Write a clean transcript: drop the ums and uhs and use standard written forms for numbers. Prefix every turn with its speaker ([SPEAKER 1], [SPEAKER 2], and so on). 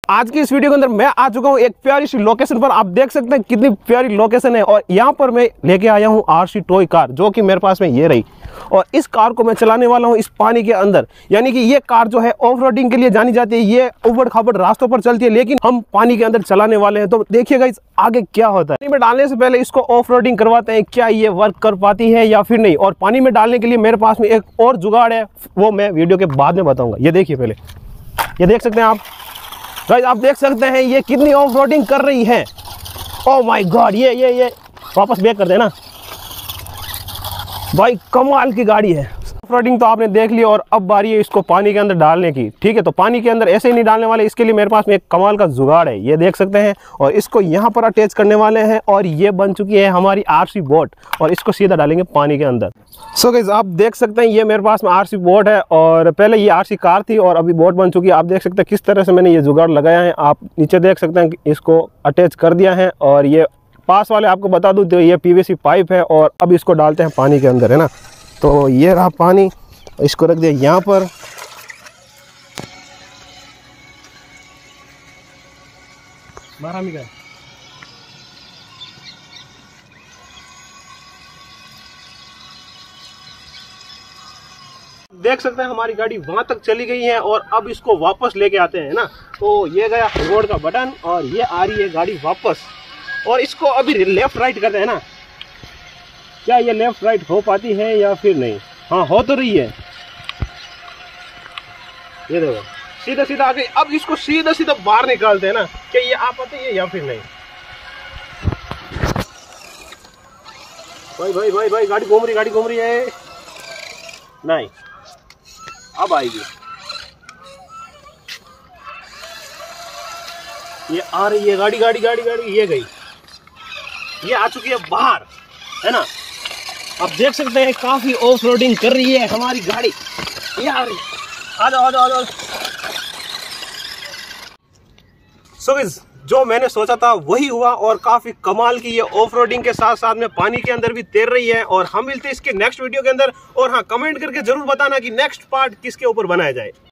[SPEAKER 1] आज की इस वीडियो के अंदर मैं आ चुका हूँ एक प्यारी सी लोकेशन पर। आप देख सकते हैं कितनी प्यारी लोकेशन है और यहाँ पर मैं लेके आया हूँ आरसी टॉय कार, जो कि मेरे पास में ये रही। और इस कार को मैं चलाने वाला हूँ इस पानी के अंदर, यानी कि ये कार जो है ऑफ रोडिंग के लिए जानी जाती है। ये उबड़ खाबड़ रास्तों पर चलती है, लेकिन हम पानी के अंदर चलाने वाले हैं। तो देखिएगा इस आगे क्या होता है। पानी में डालने से पहले इसको ऑफ रोडिंग करवाते हैं, क्या ये वर्क कर पाती है या फिर नहीं। और पानी में डालने के लिए मेरे पास में एक और जुगाड़ है, वो मैं वीडियो के बाद में बताऊंगा। ये देखिए, पहले ये देख सकते हैं आप गाइस, आप देख सकते हैं ये कितनी ऑफ रोडिंग कर रही है। ओह माय गॉड, ये वापस बैक कर देना भाई, कमाल की गाड़ी है। ऑफ रोडिंग तो आपने देख लिया और अब बारी है इसको पानी के अंदर डालने की। ठीक है, तो पानी के अंदर ऐसे ही नहीं डालने वाले, इसके लिए मेरे पास में एक कमाल का जुगाड़ है, ये देख सकते हैं। और इसको यहाँ पर अटैच करने वाले हैं और ये बन चुकी है हमारी आरसी बोट, और इसको सीधा डालेंगे पानी के अंदर। सो गाइस, आप देख सकते हैं ये मेरे पास में आरसी बोट है, और पहले ये आरसी कार थी और अभी बोट बन चुकी है। आप देख सकते हैं किस तरह से मैंने ये जुगाड़ लगाया है। आप नीचे देख सकते हैं कि इसको अटैच कर दिया है, और ये पास वाले आपको बता दूं तो ये पीवीसी पाइप है। और अब इसको डालते हैं पानी के अंदर, है ना। तो ये रहा पानी, इसको रख दिया यहाँ पर। देख सकते हैं हमारी गाड़ी वहां तक चली गई है, और अब इसको वापस लेके आते हैं ना। तो ये गया रोड का बटन, और ये आ रही है गाड़ी वापस। और इसको अभी लेफ्ट राइट करते हैं ना, क्या ये लेफ्ट राइट हो पाती है या फिर नहीं। हाँ, हो तो रही है। ये देखो सीधा सीधा आ गई। अब इसको सीधा सीधा बाहर निकालते हैं ना, क्या ये आ पाती है या फिर नहीं। भाई भाई भाई भाई, गाड़ी घूम रही है। नहीं, अब आएगी। ये आ रही है गाड़ी, ये गई, ये आ चुकी है बाहर, है ना। आप देख सकते हैं काफी ऑफ रोडिंग कर रही है हमारी गाड़ी। ये आ रही, आ जाओ। सो गाइस, जो मैंने सोचा था वही हुआ, और काफी कमाल की ये ऑफ रोडिंग के साथ साथ में पानी के अंदर भी तैर रही है। और हम मिलते हैं इसके नेक्स्ट वीडियो के अंदर। और हाँ, कमेंट करके जरूर बताना कि नेक्स्ट पार्ट किसके ऊपर बनाया जाए।